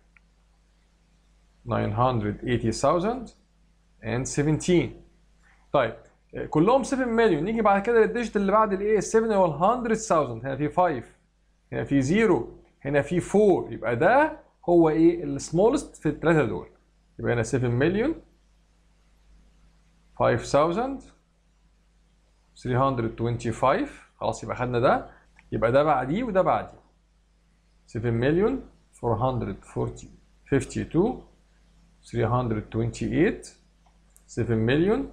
تسعمية وتمانين ألف and سبعتاشر. طيب كلهم سبعة مليون. نيجي بعد كده للديجيت اللي بعد الايه سبعة هو ال مية ألف. هنا في خمسة، هنا في صفر، هنا في أربعة، يبقى ده هو ايه السمولست في الثلاثه دول. يبقى هنا سبعة مليون، خمسة آلاف، ثلاثمية وخمسة وعشرين. خلاص يبقى خدنا ده، يبقى ده بعديه وده بعديه. سبعة مليون أربعمية وخمسة وخمسين، ثلاثمية وثمانية وعشرين، سبعة مليون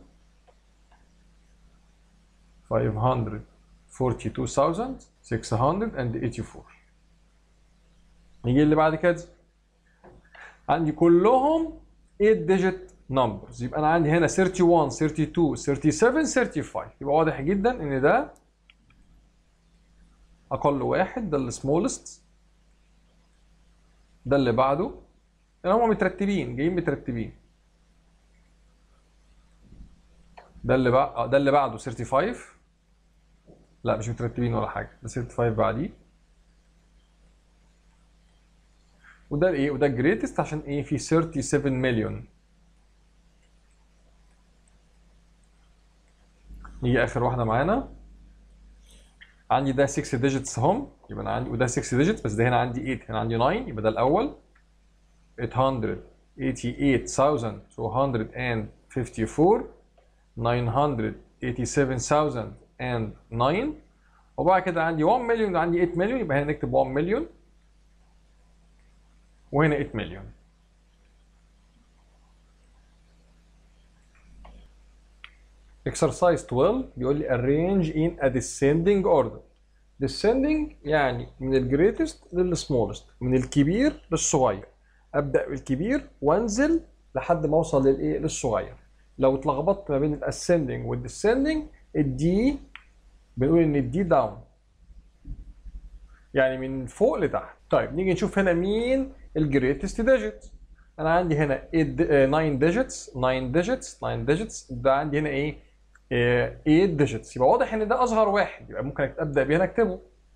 خمسمية وأربعة وأربعين ألف ستمية وثمانية وأربعين. نيجي اللي بعد كده، عندي كلهم تمانية digit numbers. يبقى انا عندي هنا واحد وثلاثين، اتنين وتلاتين، سبعة وتلاتين، خمسة وتلاتين. يبقى واضح جدا ان ده اقل واحد، ده السمولست، ده اللي بعده، لان هم مترتبين جايين مترتبين. ده اللي بعد ده اللي بعده خمسة وتلاتين، لا مش مترتبين ولا حاجه، ده خمسة وتلاتين بعديه. وده الايه وده الجريتست عشان ايه في سبعة وتلاتين مليون. نيجي اخر واحده معانا، عندي ده ستة ديجيتس هم، يبقى انا عندي وده ستة ديجيتس، بس ده هنا عندي تمانية، هنا عندي تسعة، يبقى ده الاول ثمانمية وتمانية وثمانين ألف ومئتين وخمسة وأربعين، تسعمية وسبعة وثمانين ألف وتسعة. وبعد كده عندي واحد مليون وعندي تمانية مليون، يبقى هنا نكتب واحد مليون وهنا تمانية مليون. exercise اتناشر بيقول لي arrange in a descending order. descending يعني من الجريتست للسمولست، من الكبير للصغير. ابدا بالكبير وانزل لحد ما اوصل للايه للصغير. لو اتلخبطت ما بين الاسcending والديسcending، الدي بنقول ان الدي داون، يعني من فوق لتحت. طيب نيجي نشوف هنا مين الجريتست ديجيت. انا عندي هنا تسعة ديجيتس، تسعة ديجيتس، تسعة ديجيتس. ده عندي هنا ايه تمانية ديجيتس، يبقى واضح ان ده اصغر واحد، يبقى ممكن ابدا بيه هنا اكتبه.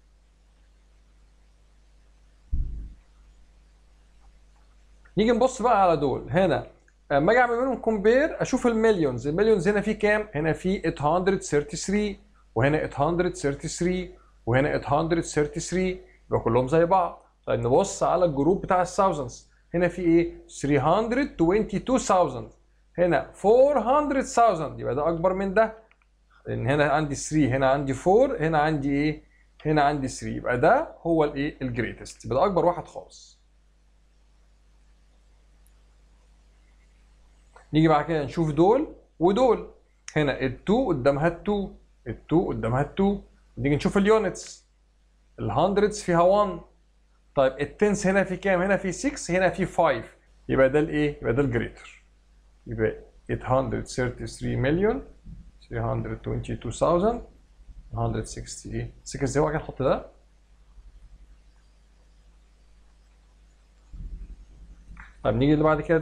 نيجي نبص بقى على دول هنا، اما اجي اعمل منهم كومبير اشوف المليونز. المليونز هنا في كام؟ هنا في تمنمية وتلاتة وتلاتين، وهنا تمنمية وتلاتة وتلاتين، وهنا تمنمية وتلاتة وتلاتين، يبقى كلهم زي بعض. طيب نبص على الجروب بتاع الثاوزندز، هنا في ايه؟ تلتمية واتنين وعشرين ألف، هنا أربعمية ألف، يبقى ده اكبر من ده، لان هنا عندي تلاتة، هنا عندي أربعة، هنا عندي ايه؟ هنا عندي تلاتة، يبقى ده هو الايه الجريتست، يبقى ده اكبر واحد خالص. نيجي بعد كده نشوف دول ودول. هنا ال2 قدامها ال2، ال2 قدامها ال2. نيجي نشوف اليونتس، الهندردز فيها واحد. طيب التنس هنا في كام؟ هنا في ستة، هنا في خمسة، يبقى ده الايه؟ يبقى ده الجريتر. يبقى تمنمية وتلاتة وتلاتين مليون، تلتمية واتنين وعشرين ألف، مية وستين، ستين هو كده نحط ده. طيب نيجي اللي بعد كده،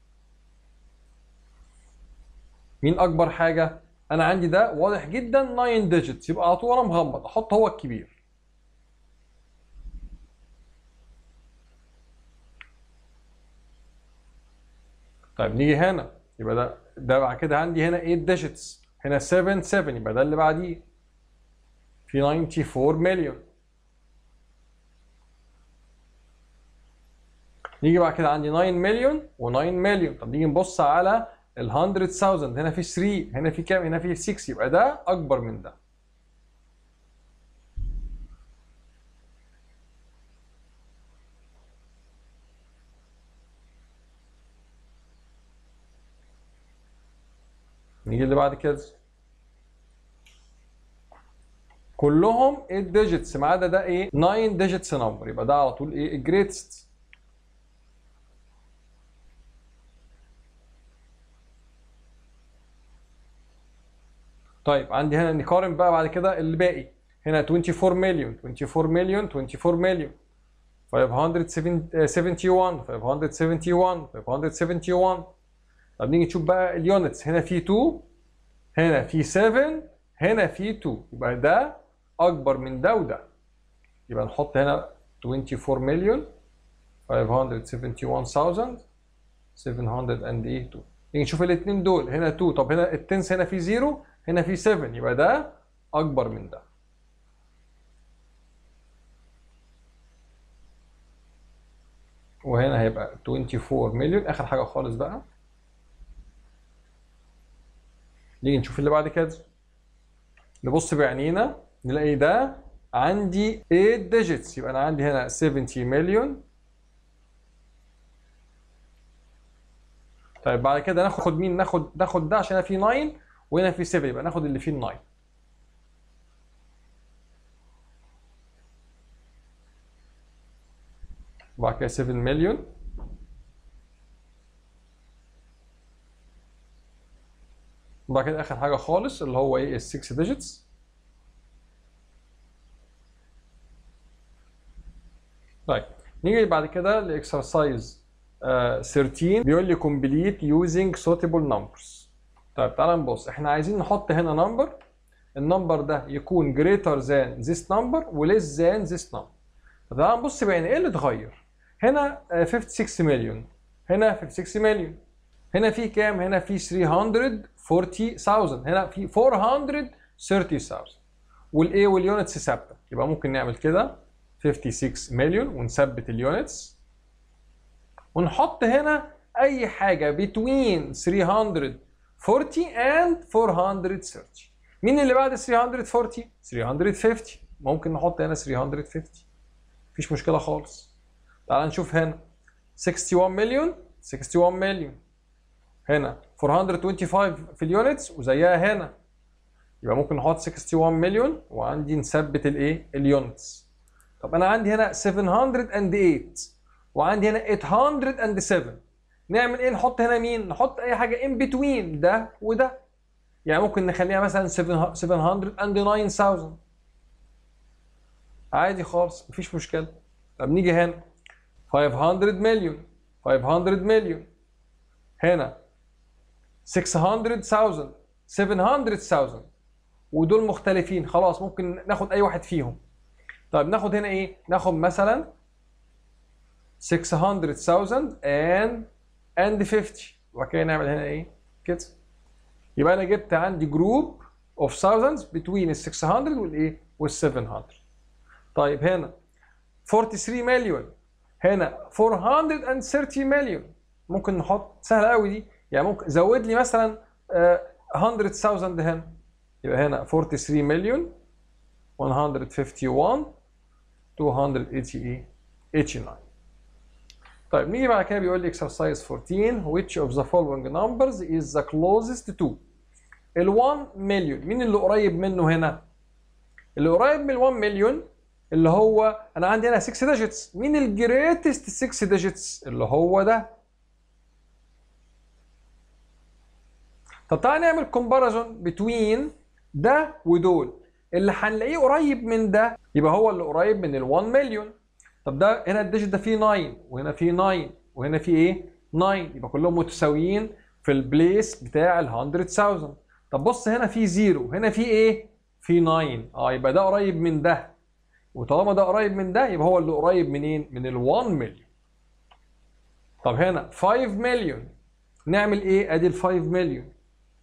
مين اكبر حاجه؟ انا عندي ده واضح جدا تسعة ديجيتس، يبقى على طول انا مغمض احط هو الكبير. طيب نيجي هنا، يبقى ده ده بعد كده عندي هنا تمانية ديجيتس، هنا سبعة سبعة، يبقى ده اللي بعديه في أربعة وتسعين مليون. نيجي بعد كده عندي تسعة مليون و9 مليون. طب نيجي نبص على ال مية ألف، هنا في تلاتة، هنا في كام؟ هنا في ستة، يبقى ده اكبر من ده. نيجي اللي بعد كده، كلهم تمانية ديجيتس ما عدا ده ايه تسعة ديجيتس نمبر، يبقى ده على طول ايه الجريتست. طيب عندي هنا نقارن بقى بعد كده اللي باقي، هنا أربعة وعشرين مليون، أربعة وعشرين مليون، أربعة وعشرين مليون، خمسمية وواحد، خمسمية وواحد، خمسمية وواحد. طب نيجي نشوف بقى اليونتس، هنا في اتنين، هنا في سبعة، هنا في اتنين، يبقى ده اكبر من ده وده، يبقى نحط هنا أربعة وعشرين مليون، خمسمية وواحد ألف، سبعمية واتنين. نيجي نشوف الاثنين دول، هنا اتنين، طب هنا التنس هنا في صفر، هنا في سبعة، يبقى ده اكبر من ده. وهنا هيبقى أربعة وعشرين مليون. اخر حاجه خالص بقى، نيجي نشوف اللي بعد كده، نبص بعينينا نلاقي ده عندي تمانية digits، يبقى انا عندي هنا سبعين مليون. طيب بعد كده ناخد مين؟ ناخد ناخد ده عشان هنا في تسعة وهنا في سبعة، يبقى ناخد اللي فيه تسعة. وبعد كده سبعة مليون. وبعد كده اخر حاجه خالص اللي هو ايه؟ ال ستة digits. طيب نيجي بعد كده لاكسرسايز تلتاشر، بيقول لي complete using suitable numbers. طيب تعالى نبص، احنا عايزين نحط هنا نمبر، النمبر ده يكون greater than this number و less than this number. طب تعالى نبص بعين ايه اللي اتغير. هنا ستة وخمسين مليون، هنا ستة وخمسين مليون، هنا في كام؟ هنا في ثلاثمائة وأربعين ألف، هنا في أربعمائة وثلاثين ألف، والايه واليونتس ثابته. يبقى ممكن نعمل كده ستة وخمسين مليون ونثبت اليونتس، ونحط هنا اي حاجه between ثلاثمائة وأربعين and أربعمائة وثلاثين. مين اللي بعد ثلاثمائة وأربعين؟ ثلاثمائة وخمسين. ممكن نحط هنا ثلاثمائة وخمسين، مفيش مشكله خالص. تعال نشوف هنا واحد وستين مليون، واحد وستين مليون، هنا أربعمائة وخمسة وعشرين في اليونتس وزيها هنا، يبقى ممكن نحط واحد وستين مليون وعندي نثبت الايه؟ اليونتس. طب انا عندي هنا سبعمائة وثمانية وعندي هنا ثمانمائة وسبعة، نعمل ايه؟ نحط هنا مين؟ نحط اي حاجه ان بتوين ده وده، يعني ممكن نخليها مثلا سبعمائة وتسعة ألف عادي خالص، مفيش مشكله. طب نيجي هنا خمسمائة مليون، خمسمائة مليون، هنا ستمائة ألف، سبعمائة ألف، ودول مختلفين خلاص، ممكن ناخد اي واحد فيهم. طيب ناخد هنا ايه؟ ناخد مثلا ستمائة ألف and and خمسين، وبعد كده نعمل هنا ايه؟ كده. يبقى انا جبت عندي جروب اوف thousands between ال ستمائة والايه؟ وال سبعمائة. طيب هنا ثلاثة وأربعين مليون، هنا أربعمائة وثلاثين مليون، ممكن نحط سهله قوي دي، يعني ممكن زود لي مثلا مية ألف هنا، يبقى هنا أربعة وأربعين مليون مية وخمسة وخمسين مئتين وثمانية وثمانين. طيب نيجي بعد كده بيقول لي exercise أربعتاشر which of the following numbers is the closest to ال واحد مليون. مين اللي قريب منه هنا؟ اللي قريب من ال واحد مليون اللي هو انا عندي هنا ستة digits. مين ال greatest ستة digits؟ اللي هو ده. طب تعالى نعمل comparison between ده ودول، اللي هنلاقيه قريب من ده يبقى هو اللي قريب من ال واحد مليون. طب ده هنا الديجيت ده فيه تسعة وهنا فيه تسعة وهنا فيه ايه؟ تسعة، يبقى كلهم متساويين في البليس بتاع ال مية ألف. طب بص هنا فيه صفر، هنا فيه ايه؟ فيه تسعة، اه يبقى ده قريب من ده، وطالما ده قريب من ده يبقى هو اللي قريب منين؟ من ال واحد مليون. طب هنا خمسة مليون، نعمل ايه؟ ادي ال خمسة مليون،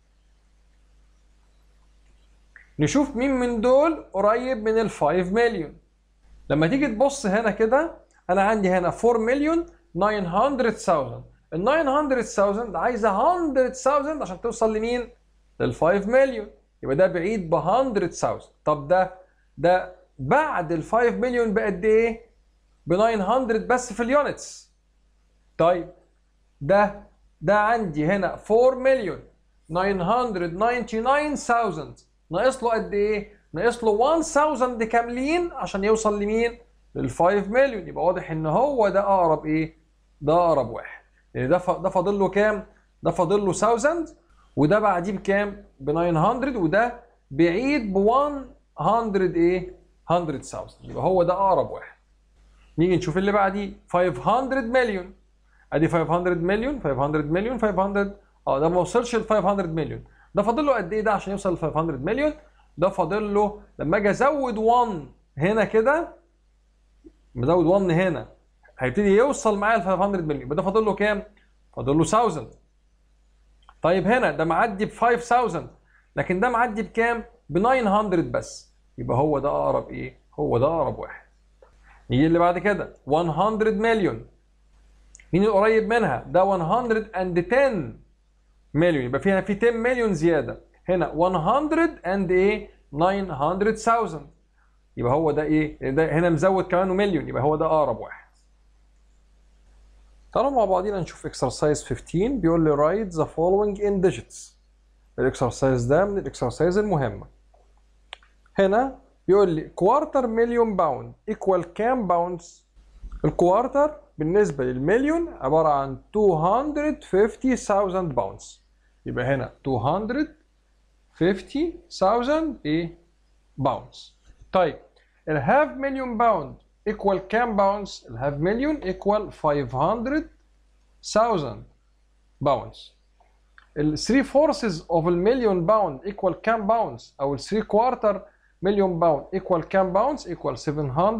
نشوف مين من دول قريب من ال خمسة مليون. لما تيجي تبص هنا كده انا عندي هنا أربعة مليون تسعمائة ألف، ال تسعمائة ألف عايزه مية ألف عشان توصل لمين؟ لل خمسة مليون، يبقى ده بعيد ب مية ألف. طب ده ده بعد ال خمسة مليون بقد ايه؟ ب تسعمائة بس في اليونتس. طيب ده ده عندي هنا أربعة مليون تسعمائة وتسعة وتسعين ألف، ناقص له قد ايه؟ ناقص له ألف كاملين عشان يوصل لمين؟ لل خمسة مليون. يبقى واضح ان هو ده اقرب ايه؟ ده اقرب واحد، يعني ده ده فاضل له كام؟ ده فاضل له ألف، وده بعديه بكام؟ ب تسعمائة، وده بعيد ب مية ايه؟ مية ألف، يبقى هو ده اقرب واحد. نيجي نشوف اللي بعديه خمسمائة مليون، ادي خمسمائة مليون، خمسمائة مليون، خمسمائة، اه ده ما وصلش ل خمسمائة مليون. ده فاضل له قد ايه ده عشان يوصل ل خمسمائة مليون؟ ده فاضل له لما اجي ازود واحد هنا كده، مزود واحد هنا هيبتدي يوصل معايا ل خمسمائة مليون، يبقى ده فاضل له كام؟ فاضل له ألف. طيب هنا ده معدي ب خمسة آلاف، لكن ده معدي بكام؟ ب تسعمية بس، يبقى هو ده اقرب ايه؟ هو ده اقرب واحد. نيجي اللي بعد كده مية مليون. مين القريب منها؟ ده مية وعشرة مليون، يبقى فيها في عشرة مليون زياده. هنا مية and ايه؟ تسعمية ألف، يبقى هو ده ايه؟ ده هنا مزود كمان مليون، يبقى هو ده اقرب واحد. تعالوا مع بعضينا نشوف اكسرسايز خمستاشر. بيقول لي write the following in digits. الاكسرسايز ده من الاكسرسايز المهمه. هنا بيقول لي كوارتر مليون باوند ايكوال كام باوندز؟ الكوارتر بالنسبه للمليون عباره عن مئتين وخمسين ألف باوندز، يبقى هنا مئتين وخمسين ألف ايه؟ باوندز. طيب الهاف مليون باوند ايكوال كام باوندز؟ الهاف مليون ايكوال خمسمية ألف باوندز. ال ثلاثة فورسز اوف المليون باوند ايكوال كام باوندز؟ او ال ثلاثة كوارتر مليون باوند ايكوال كام باوندز؟ ايكوال سبعمية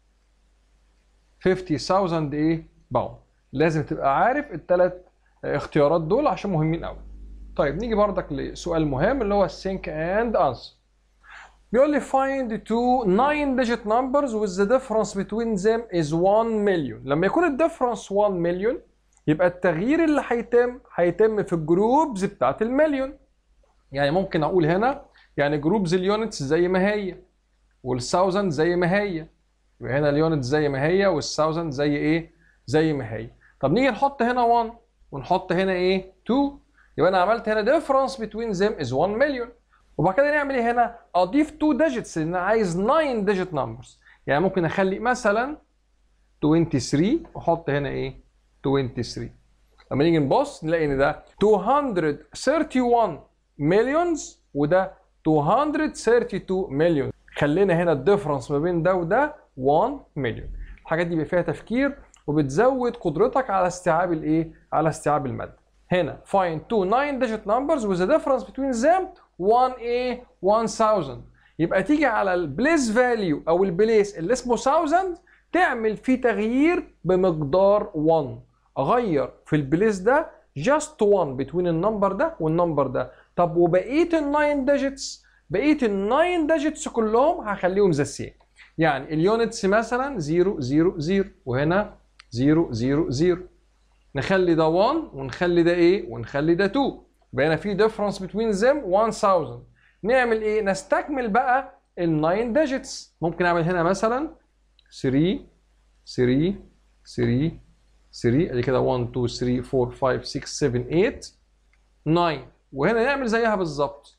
وخمسين ألف ايه؟ باوند. لازم تبقى عارف الثلاث اختيارات دول عشان مهمين قوي. طيب نيجي بردك لسؤال مهم اللي هو think and answer. بيقول لي find two nine digit numbers with the difference between them is one million. لما يكون الديفرنس واحد مليون يبقى التغيير اللي هيتم هيتم في الجروبز بتاعت المليون. يعني ممكن اقول هنا يعني جروبز اليونتس زي ما هي والثاوزند زي ما هي، يبقى هنا اليونت زي ما هي والثاوزند زي ايه؟ زي ما هي. طب نيجي نحط هنا واحد ونحط هنا ايه؟ اتنين، يبقى انا عملت هنا difference between them is one million. وبعد كده نعمل ايه هنا؟ اضيف اتنين digits لان انا عايز تسعة digit numbers. يعني ممكن اخلي مثلا تلاتة وعشرين واحط هنا ايه؟ تلاتة وعشرين. لما نيجي نبص نلاقي ان ده مئتين وواحد وتلاتين مليونز وده مئتين واتنين وتلاتين مليون. خلينا هنا الديفرنس ما بين ده وده واحد مليون. الحاجات دي بيبقى فيها تفكير وبتزود قدرتك على استيعاب الايه؟ على استيعاب الماده. هنا find two nine digit numbers with the difference between them one ايه؟ ألف. يبقى تيجي على البليس فاليو او البليس اللي اسمه ألف تعمل فيه تغيير بمقدار واحد. اغير في البليس ده just one between النمبر ده والنمبر ده. طب وبقيه ال تسعة digits؟ بقيه ال تسعة digits كلهم هخليهم زي سيم. يعني اليونتس مثلا صفر صفر صفر وهنا صفر صفر صفر. نخلي ده واحد ونخلي ده ايه؟ ونخلي ده اتنين. يبقى هنا في difference between them ألف. نعمل ايه؟ نستكمل بقى ال تسعة digits. ممكن اعمل هنا مثلا تلاتة تلاتة تلاتة تلاتة، ادي كده واحد اتنين تلاتة اربعة خمسة ستة سبعة تمانية تسعة، وهنا نعمل زيها بالظبط.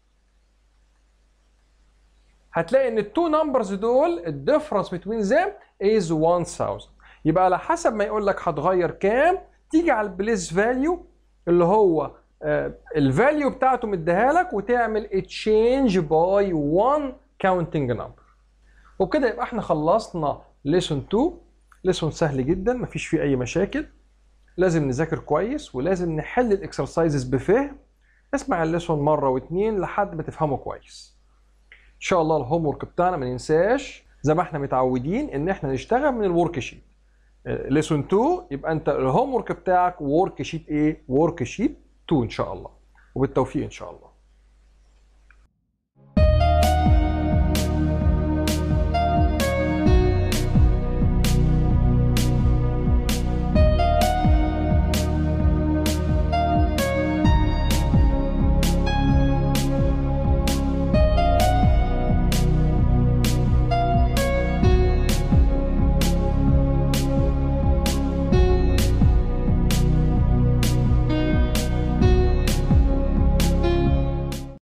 هتلاقي ان التو نمبرز دول الديفرنس بتوين ذيم از ألف. يبقى على حسب ما يقول لك هتغير كام تيجي على البليس فاليو اللي هو الفاليو بتاعته مديها لك وتعمل تشينج باي واحد كاونتنج نمبر. وبكده يبقى احنا خلصنا ليسون اتنين. ليسون سهل جدا مفيش فيه اي مشاكل. لازم نذاكر كويس ولازم نحل الاكسرسايزز بفهم. اسمع الليسون مره واتنين لحد ما تفهمه كويس. ان شاء الله الهوم ورك بتاعنا ما ننساش زي ما احنا متعودين ان احنا نشتغل من الورك شيت. ليسون اتنين يبقى انت الهوم ورك بتاعك ورك شيت ايه؟ ورك شيت اتنين ان شاء الله. وبالتوفيق ان شاء الله.